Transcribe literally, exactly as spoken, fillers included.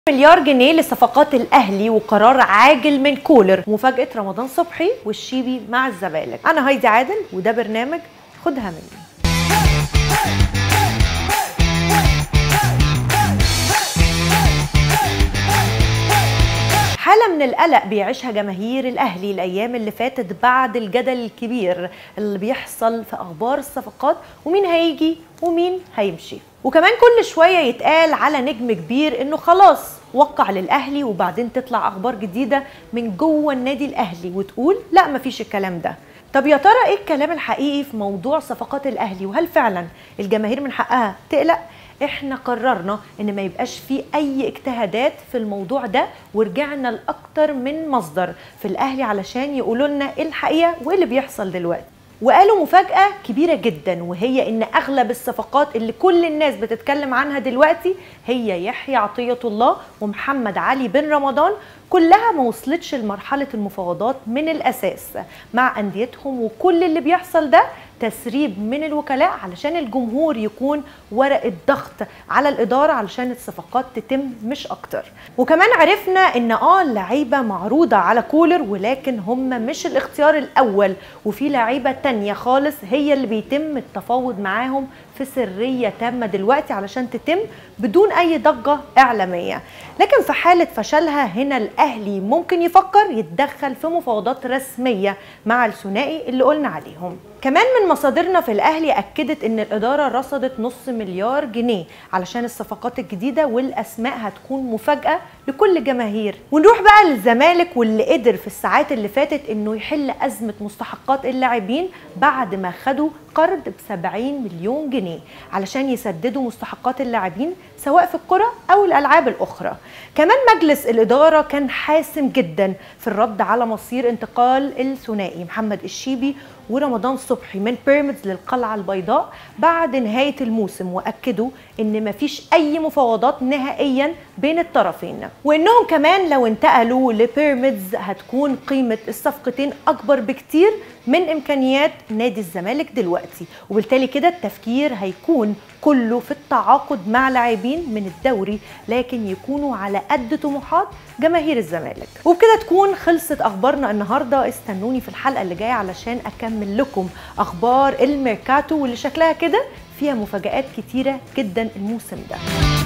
مليار جنيه لصفقات الاهلي وقرار عاجل من كولر. مفاجأة رمضان صبحي والشيبي مع الزمالك. انا هايدي عادل وده برنامج خدها مني. حالة من القلق بيعيشها جماهير الأهلي الأيام اللي فاتت بعد الجدل الكبير اللي بيحصل في أخبار الصفقات ومين هيجي ومين هيمشي، وكمان كل شوية يتقال على نجم كبير إنه خلاص وقع للأهلي وبعدين تطلع أخبار جديدة من جوه النادي الأهلي وتقول لا مفيش الكلام ده. طب يا ترى إيه الكلام الحقيقي في موضوع صفقات الأهلي وهل فعلا الجماهير من حقها تقلق؟ احنا قررنا ان ما يبقاش فيه اي اجتهادات في الموضوع ده ورجعنا لاكتر من مصدر في الاهلي علشان يقولوا لنا ايه الحقيقه وايه اللي بيحصل دلوقتي. وقالوا مفاجاه كبيره جدا وهي ان اغلب الصفقات اللي كل الناس بتتكلم عنها دلوقتي هي يحيى عطية الله ومحمد علي بن رمضان كلها ما وصلتش لمرحله المفاوضات من الاساس مع انديتهم، وكل اللي بيحصل ده تسريب من الوكلاء علشان الجمهور يكون ورقة ضغط على الإدارة علشان الصفقات تتم مش أكتر. وكمان عرفنا إن آه اللعيبة معروضة على كولر ولكن هم مش الاختيار الأول، وفي لعيبة تانية خالص هي اللي بيتم التفاوض معاهم في سرية تامة دلوقتي علشان تتم بدون أي ضجة إعلامية. لكن في حالة فشلها هنا الأهلي ممكن يفكر يتدخل في مفاوضات رسمية مع الثنائي اللي قلنا عليهم. كمان من مصادرنا في الأهلي أكدت إن الإدارة رصدت نص مليار جنيه علشان الصفقات الجديدة والأسماء هتكون مفاجأة لكل الجماهير. ونروح بقى للزمالك واللي قدر في الساعات اللي فاتت إنه يحل أزمة مستحقات اللاعبين بعد ما خدوا قرض بسبعين مليون جنيه علشان يسددوا مستحقات اللاعبين سواء في الكرة أو الألعاب الأخرى. كمان مجلس الإدارة كان حاسم جدا في الرد على مصير انتقال الثنائي محمد الشيبي ورمضان صبحي من بيراميدز للقلعة البيضاء بعد نهاية الموسم، وأكدوا إن مفيش أي مفاوضات نهائيا بين الطرفين، وإنهم كمان لو انتقلوا لبيراميدز هتكون قيمة الصفقتين أكبر بكتير من إمكانيات نادي الزمالك دلوقتي، وبالتالي كده التفكير هيكون كله في التعاقد مع لاعبين من الدوري لكن يكونوا على قد طموحات جماهير الزمالك. وبكده تكون خلصت أخبارنا النهاردة. استنوني في الحلقة اللي جاية علشان أكمل لكم أخبار الميركاتو واللي شكلها كده فيها مفاجآت كتيرة جدا الموسم ده.